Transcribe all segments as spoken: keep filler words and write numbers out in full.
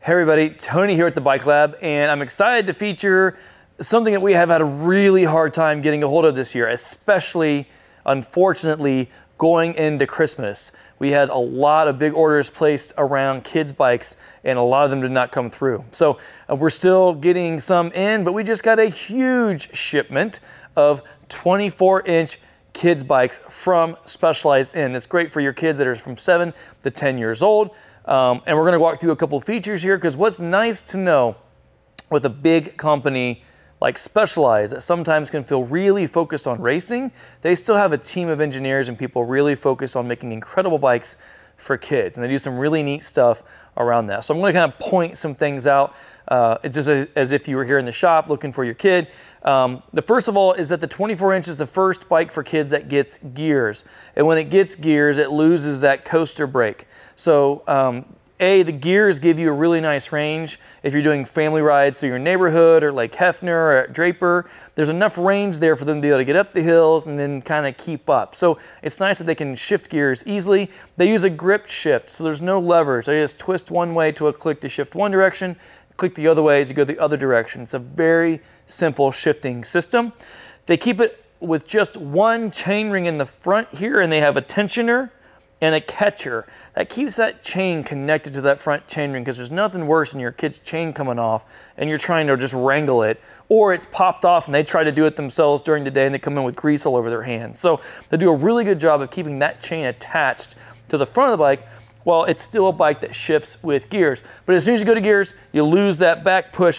Hey everybody, Tony here at the Bike Lab, and I'm excited to feature something that we have had a really hard time getting a hold of this year, especially, unfortunately, going into Christmas. We had a lot of big orders placed around kids' bikes, and a lot of them did not come through. So uh, we're still getting some in, but we just got a huge shipment of twenty-four inch kids' bikes from Specialized In. It's great for your kids that are from seven to ten years old. Um, and we're going to walk through a couple features here, because what's nice to know with a big company like Specialized that sometimes can feel really focused on racing, they still have a team of engineers and people really focused on making incredible bikes for kids, and they do some really neat stuff around that. So I'm going to kind of point some things out. Uh, it's just a, as if you were here in the shop looking for your kid. Um, the first of all is that the twenty-four inch is the first bike for kids that gets gears, and when it gets gears, it loses that coaster brake. So um, A, the gears give you a really nice range. If you're doing family rides through your neighborhood or like Hefner or at Draper, there's enough range there for them to be able to get up the hills and then kind of keep up. So it's nice that they can shift gears easily. They use a grip shift, so there's no levers. They just twist one way to a click to shift one direction, click the other way to go the other direction. It's a very simple shifting system. They keep it with just one chain ring in the front here, and they have a tensioner and a catcher that keeps that chain connected to that front chain ring, because there's nothing worse than your kid's chain coming off and you're trying to just wrangle it, or it's popped off and they try to do it themselves during the day and they come in with grease all over their hands. So they do a really good job of keeping that chain attached to the front of the bike while it's still a bike that shifts with gears. But as soon as you go to gears, you lose that back push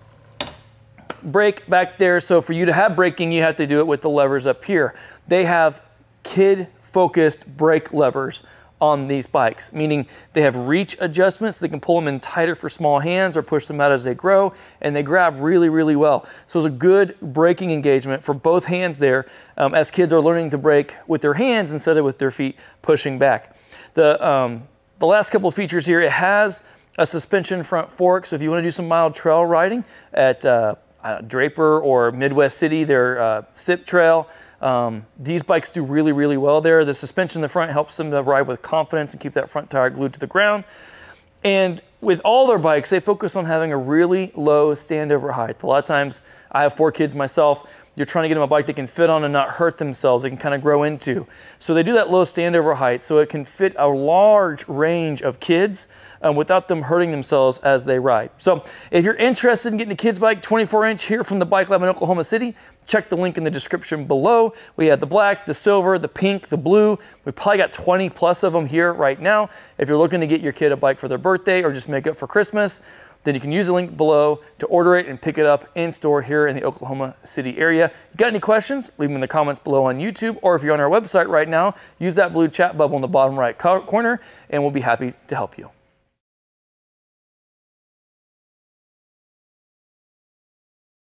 brake back there. So for you to have braking, you have to do it with the levers up here. They have kid focused brake levers on these bikes, meaning they have reach adjustments. They can pull them in tighter for small hands or push them out as they grow, and they grab really, really well. So it's a good braking engagement for both hands there, um, as kids are learning to brake with their hands instead of with their feet pushing back. The, um, the last couple of features here, it has a suspension front fork. So if you want to do some mild trail riding at uh, uh, Draper or Midwest City, their uh, S I P trail, Um, these bikes do really, really well there. The suspension in the front helps them to ride with confidence and keep that front tire glued to the ground. And with all their bikes, they focus on having a really low standover height. A lot of times, I have four kids myself. You're trying to get them a bike they can fit on and not hurt themselves, they can kind of grow into. So they do that low standover height so it can fit a large range of kids um, without them hurting themselves as they ride. So if you're interested in getting a kid's bike, twenty-four inch here from the Bike Lab in Oklahoma City, check the link in the description below. We have the black, the silver, the pink, the blue. We've probably got twenty plus of them here right now. If you're looking to get your kid a bike for their birthday or just make it for Christmas, then you can use the link below to order it and pick it up in store here in the Oklahoma City area. If you got any questions, leave them in the comments below on YouTube, or if you're on our website right now, use that blue chat bubble in the bottom right corner and we'll be happy to help you.